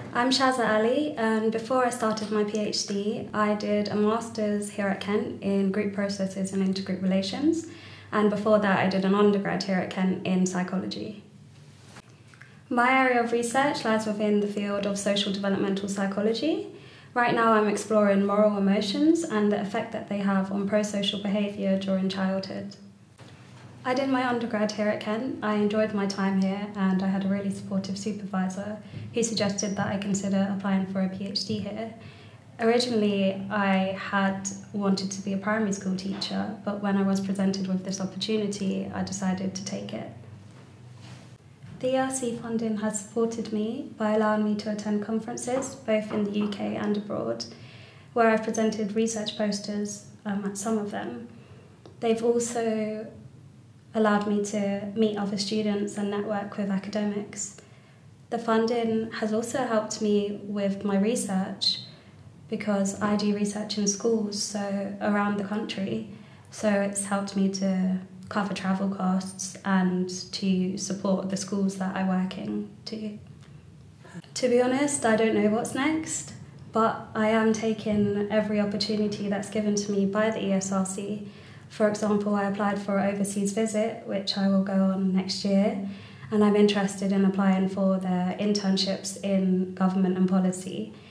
I'm Shaza Ali, and before I started my PhD, I did a master's here at Kent in group processes and intergroup relations, and before that I did an undergrad here at Kent in psychology. My area of research lies within the field of social developmental psychology. Right now I'm exploring moral emotions and the effect that they have on prosocial behaviour during childhood. I did my undergrad here at Kent. I enjoyed my time here and I had a really supportive supervisor who suggested that I consider applying for a PhD here. Originally, I had wanted to be a primary school teacher, but when I was presented with this opportunity, I decided to take it. The ESRC funding has supported me by allowing me to attend conferences, both in the UK and abroad, where I've presented research posters at some of them. They've also allowed me to meet other students and network with academics. The funding has also helped me with my research because I do research in schools so around the country, so it's helped me to cover travel costs and to support the schools that I work in too. To be honest, I don't know what's next, but I am taking every opportunity that's given to me by the ESRC. For example, I applied for an overseas visit, which I will go on next year, and I'm interested in applying for their internships in government and policy.